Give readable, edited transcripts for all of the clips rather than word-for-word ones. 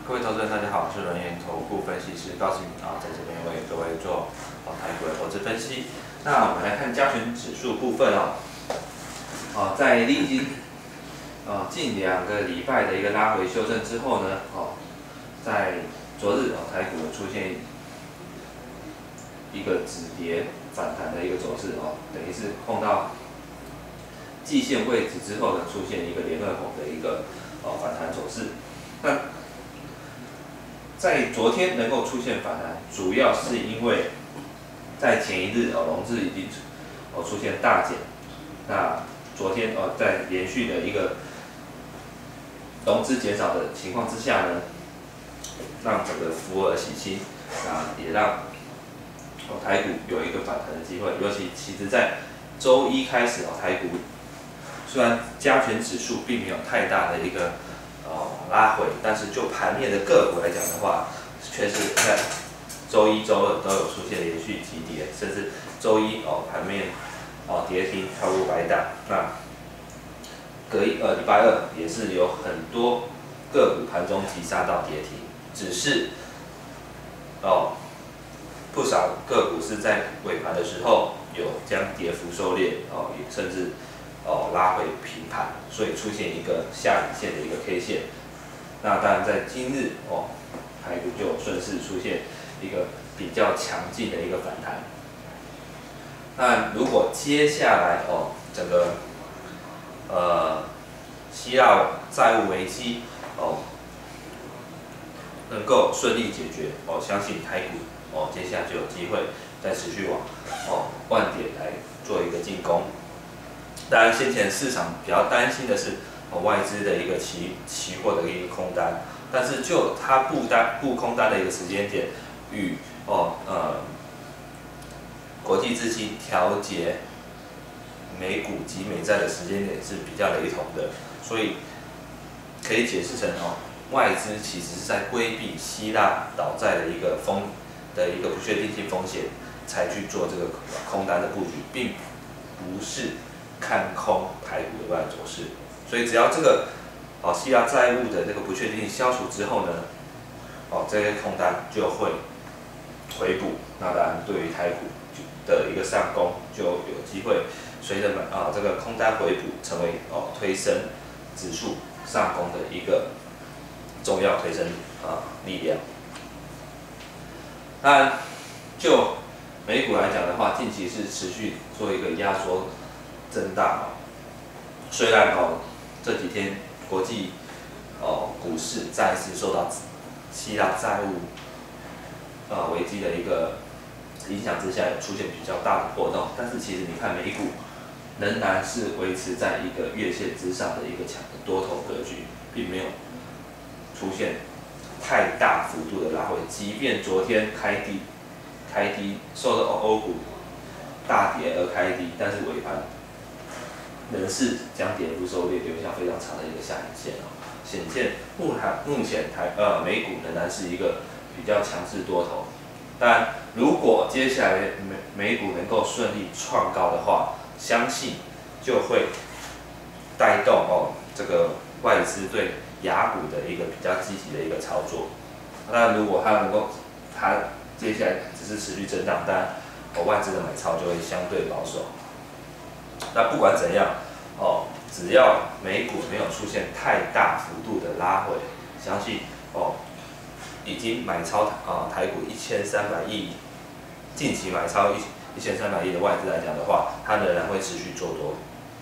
各位投资人，大家好，我是轮研投顾分析师，高兴在这边为各位做台股的投资分析。那我们来看加权指数部分在历经近2个礼拜的一个拉回修正之后呢，在昨日台股出现一个止跌反弹的一个走势等于是碰到季线位置之后呢，出现一个连二红的一个反弹走势。那在昨天能够出现反弹，主要是因为在前一日融资已经出现大减。那昨天在连续的一个融资减少的情况之下呢，让整个浮额洗清，也让台股有一个反弹的机会。尤其实在周一开始台股虽然加权指数并没有太大的一个拉回，但是就盘面的个股来讲的话，却是在周一、周二都有出现连续急跌，甚至周一盘面跌停超过500档。那礼拜二也是有很多个股盘中急杀到跌停，只是不少个股是在尾盘的时候有将跌幅收敛甚至拉回平盘，所以出现一个下影线的一个 K 线。那当然在今日台股就顺势出现一个比较强劲的一个反弹。那如果接下来整个希腊债务危机能够顺利解决相信台股接下来就有机会再持续往万点来做一个进攻。当然，先前市场比较担心的是外资的一个期货的一个空单，但是就它布空单的一个时间点与国际资金调节美股及美债的时间点是比较雷同的，所以可以解释成外资其实是在规避希腊倒债的一个不确定性风险，才去做这个空单的布局，并不是看空台股的外走势。所以只要这个希腊债务的这个不确定性消除之后呢，这些空单就会回补。那当然，对于台股的一个上攻就有机会随着这个空单回补，成为推升指数上攻的一个重要推升力量。那就美股来讲的话，近期是持续做一个压缩震荡虽然这几天国际股市再次受到希腊债务危机的一个影响之下，有出现比较大的波动，但是其实你看美股仍然是维持在一个月线之上的一个强的多头格局，并没有出现太大幅度的拉回。即便昨天开低受到欧股大跌而开低，但是尾盘仍是将跌幅收敛，留下非常长的一个下影线显见目前美股仍然是一个比较强势多头。当然，如果接下来美股能够顺利创高的话，相信就会带动这个外资对亚股的一个比较积极的一个操作。那如果它接下来只是持续震荡，当然外资的买超就会相对保守。那不管怎样只要美股没有出现太大幅度的拉回，相信已经买超台股1300亿，近期买超1300亿的外资来讲的话，它仍然会持续做多。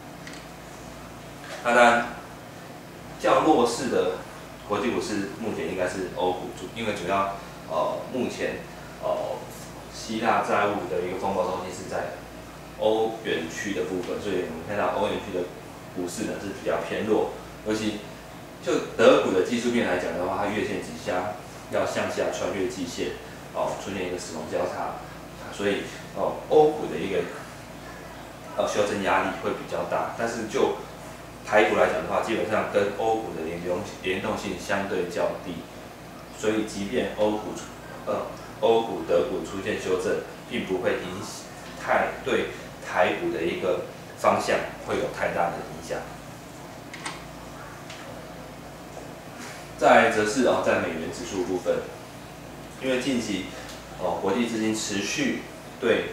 那当然，较弱势的国际股市目前应该是欧股，因为主要目前希腊债务的一个风暴中心是在欧元区的部分，所以我们看到欧元区的股市呢是比较偏弱，尤其就德股的技术面来讲的话，它月线即将要向下穿越季线，出现一个死亡交叉，所以欧股的一个修正压力会比较大。但是就台股来讲的话，基本上跟欧股的联动性相对较低，所以即便欧股、德股出现修正，并不会对台股的一个方向会有太大的影响。 再来则是在美元指数部分，因为近期国际资金持续对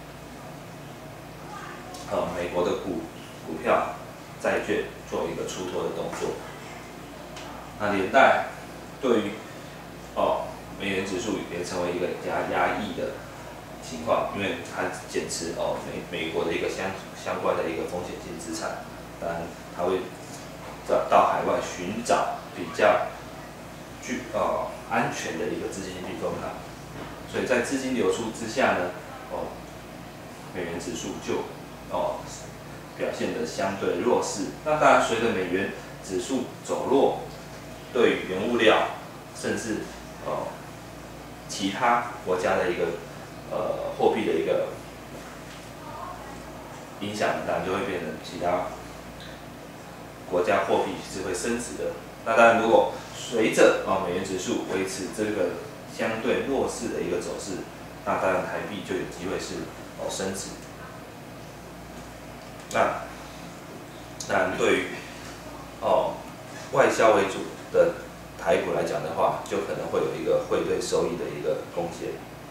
美国的股票、债券做一个出脱的动作，那连带对于美元指数也成为一个比较压抑的情况，因为它减持美国的一个相关的一个风险性资产，当然它会到海外寻找比较安全的一个资金避风港，所以在资金流出之下呢，美元指数就表现得相对弱势。那当然，随着美元指数走弱，对于原物料甚至其他国家的一个货币的一个影响，当然就会变成其他国家货币是会升值的。那当然，如果随着美元指数维持这个相对弱势的一个走势，那当然台币就有机会是升值。那当然对于外销为主的台股来讲的话，就可能会有一个汇兑收益的一个贡献。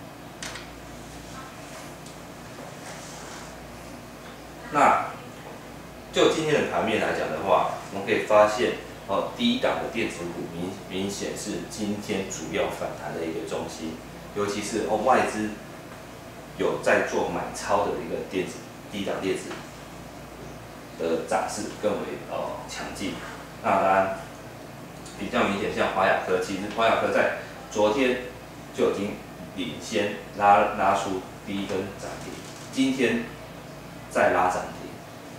那就今天的盘面来讲的话，我们可以发现低档的电子股明显是今天主要反弹的一个重心，尤其是外资有在做买超的一个低档电子的涨势更为强劲。那当然比较明显，像华亚科，其实华亚科在昨天就已经领先拉出第一根涨停，今天再拉涨停。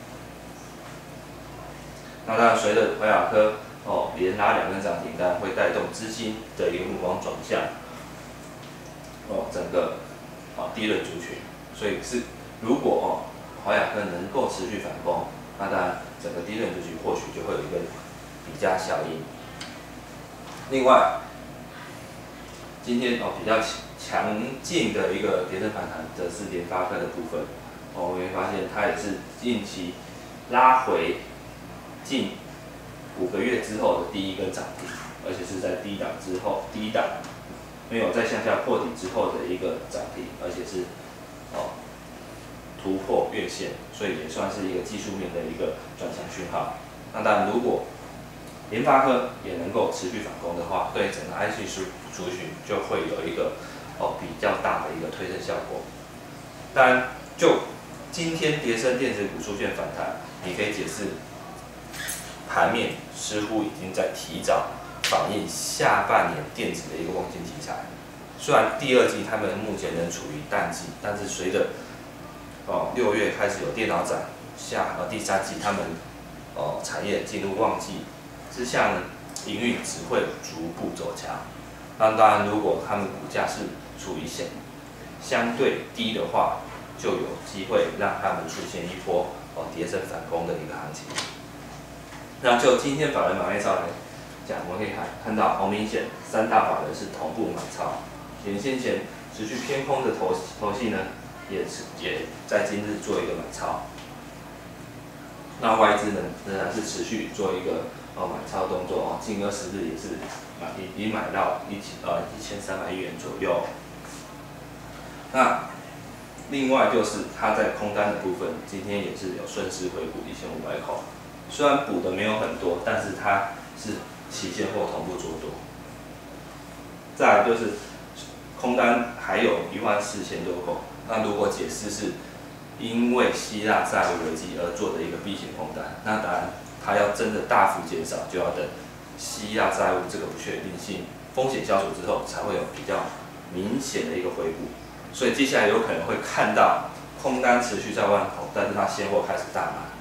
那当然，随着华亚科连拉2根涨停，当然会带动资金的一个目光转向整个低润族群，所以如果华亚科能够持续反攻，那当然整个低润族群或许就会有一个比价效应。另外，今天比较强劲的一个跌升反弹则是联发科的部分，我们会发现它也是近期拉回近5个月之后的第一根涨停，而且是在低档没有再向下破底之后的一个涨停，而且是突破月线，所以也算是一个技术面的一个转强讯号。那当然，如果联发科也能够持续反攻的话，对整个 IC 族群就会有一个比较大的一个推升效果。当然，就今天跌升电子股出现反弹，你可以解释盘面似乎已经在提早反映下半年电子的一个旺季题材。虽然第2季他们目前仍处于淡季，但是随着6月开始有电脑展，第3季他们产业进入旺季之下呢，营运只会逐步走强。那当然，如果他们股价是处于相对低的话，就有机会让他们出现一波跌升反攻的一个行情。那就今天法人买卖超来讲，我们可以看到明显3大法人是同步买超，先前持续偏空的投信呢，也在今日做一个买超。那外资呢，仍然是持续做一个买超动作近20日也是已经买到1300亿元左右。那另外就是它在空单的部分，今天也是有顺势回补1500口，虽然补的没有很多，但是它是期现货同步做多。再来就是空单还有14000多口，那如果解释是因为希腊债务危机而做的一个避险空单，那当然它要真的大幅减少，就要等希腊债务这个不确定性风险消除之后，才会有比较明显的一个回补。所以接下来有可能会看到空单持续在万口，但是它现货开始大买。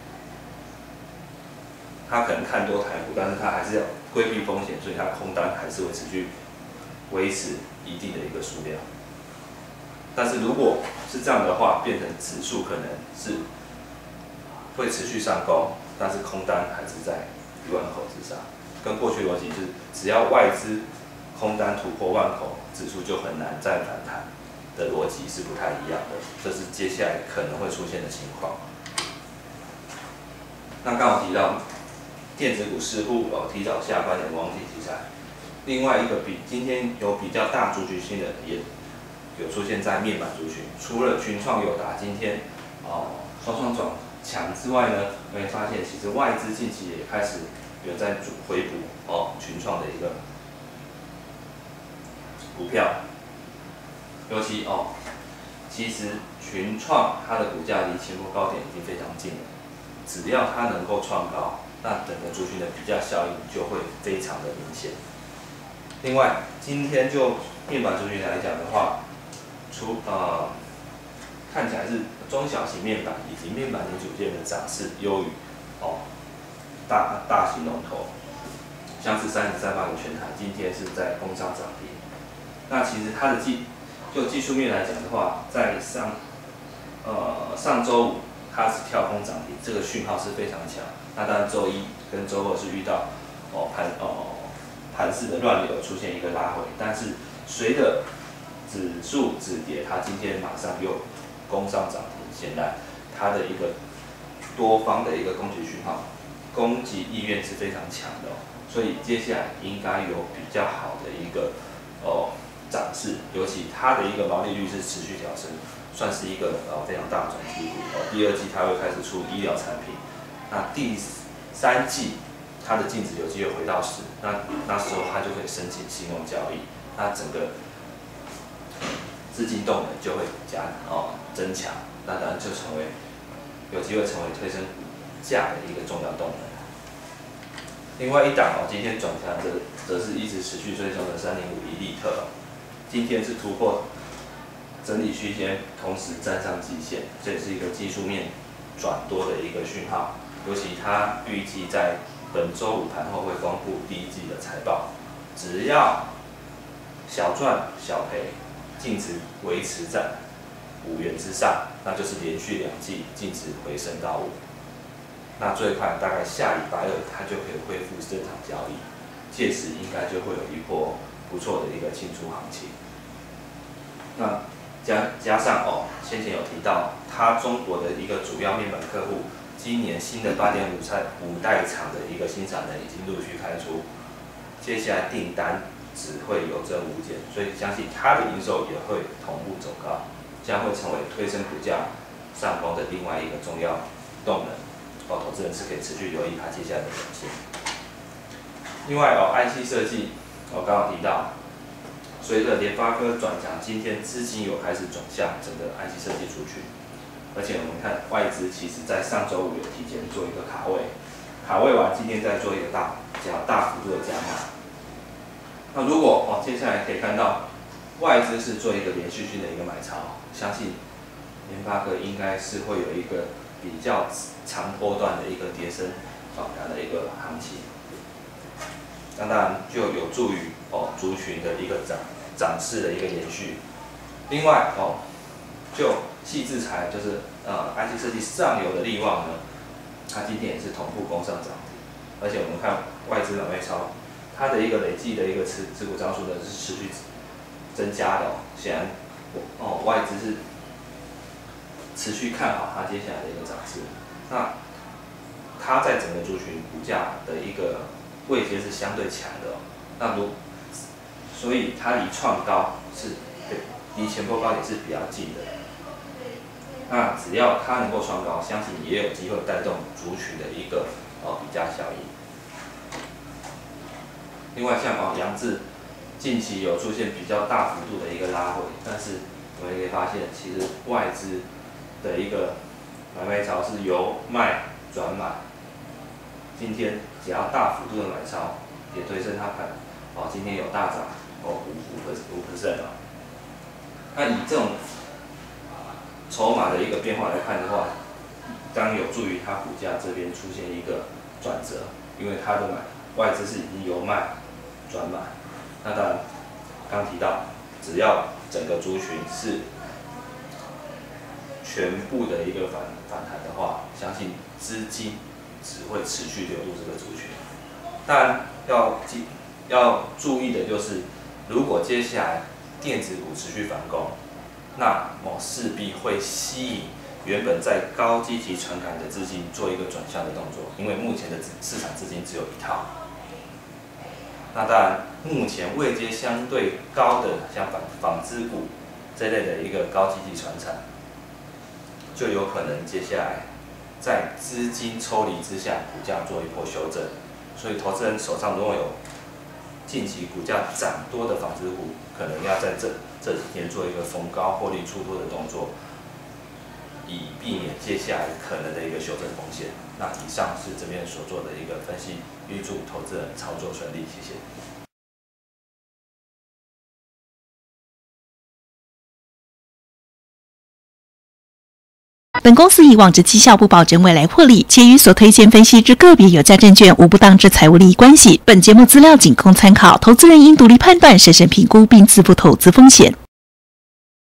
它可能看多台股，但是它还是要规避风险，所以它空单还是会持续维持一定的一个数量。但是如果是这样的话，变成指数可能是会持续上攻，但是空单还是在1万口之上。跟过去逻辑是，只要外资空单突破万口，指数就很难再反弹的逻辑是不太一样的。这是接下来可能会出现的情况。那刚好提到电子股似乎提早下班的旺季题材。另外一个今天有比较大族群性的也有出现在面板族群，除了群创、友达今天双双转强之外呢，我会发现其实外资近期也开始有在回补群创的一个股票，尤其其实群创它的股价离前波高点已经非常近了，只要它能够创高，那整个族群的比价效应就会非常的明显。另外，今天就面板族群来讲的话，看起来是中小型面板以及面板零组件的涨势优于大型龙头，像是3380全台今天是在攻上涨停。那其实它的就技术面来讲的话，在上周五它是跳空涨停，这个讯号是非常强。那当然周一跟周二是遇到盘势的乱流出现一个拉回，但是随着指数止跌，它今天马上又攻上涨停，显然它的一个多方的一个攻击讯号，攻击意愿是非常强的所以接下来应该有比较好的一个涨势，尤其它的一个毛利率是持续调升，算是一个非常大的转机股第二季它会开始出医疗产品，那第三季它的净值有机会回到10，那时候它就可以申请信用交易，那整个资金动能就会增强，那当然就有机会成为推升股价的一个重要动能。另外一档今天转强则是一直持续追踪的3051力特，今天是突破整理区间，同时站上季线，这也是一个技术面转多的一个讯号。尤其它预计在本周五盘后会公布第一季的财报，只要小赚小赔，净值维持在5元之上，那就是连续2季净值回升到5。那最快大概下礼拜2它就可以恢复正常交易，届时应该就会有一波不错的一个庆祝行情。那加上先前有提到，它中国的一个主要面板客户，今年新的8.5代厂的一个新产能已经陆续开出，接下来订单只会有增无减，所以相信它的营收也会同步走高，将会成为推升股价上攻的另外一个重要动能。投资人是可以持续留意它接下来的表现。另外IC 设计，我刚刚提到，随着联发科转强，今天资金有开始转向整个 IC 设计族群，而且我们看外资其实在上周五有提前做一个卡位完，今天再做一个大幅度的加码。那如果接下来可以看到外资是做一个连续性的一个买超，相信联发科应该是会有一个比较长波段的一个跌升反弹的一个行情，那当然就有助于族群的一个涨势的一个延续。另外就矽智财就是IC 设计上游的力旺呢，它今天也是同步攻上涨停，而且我们看外资买卖超，它的一个累计的一个持股张数呢是持续增加的显然外资是持续看好它接下来的一个涨势。那它在整个族群股价的一个位阶是相对强的所以它离创高是离前波高点是比较近的。那只要它能够创高，相信也有机会带动族群的一个比价效应。另外像扬智，近期有出现比较大幅度的一个拉回，但是我们可以发现，其实外资的一个买卖潮是由卖转买，今天只要大幅度的买超，也推升它盘，今天有大涨5%那以这种筹码的一个变化来看的话，当然有助于它股价这边出现一个转折，因为它的外资是已经由卖转买。那当然，刚提到，只要整个族群是全部的一个反弹的话，相信资金只会持续流入这个族群。当然要注意的就是，如果接下来电子股持续反攻，那势必会吸引原本在高积极传感的资金做一个转向的动作，因为目前的市场资金只有一套。那当然，目前位阶相对高的，像纺织股这类的一个高积极传产，就有可能接下来在资金抽离之下，股价做一波修正。所以，投资人手上如果有近期股价涨多的纺织股，可能要在这几天做一个逢高获利出脱的动作，以避免接下来可能的一个修正风险。那以上是这边所做的一个分析，预祝投资人操作顺利，谢谢。 本公司以往之绩效不保证未来获利，且与所推荐分析之个别有价证券无不当之财务利益关系。本节目资料仅供参考，投资人应独立判断、审慎评估并自负投资风险。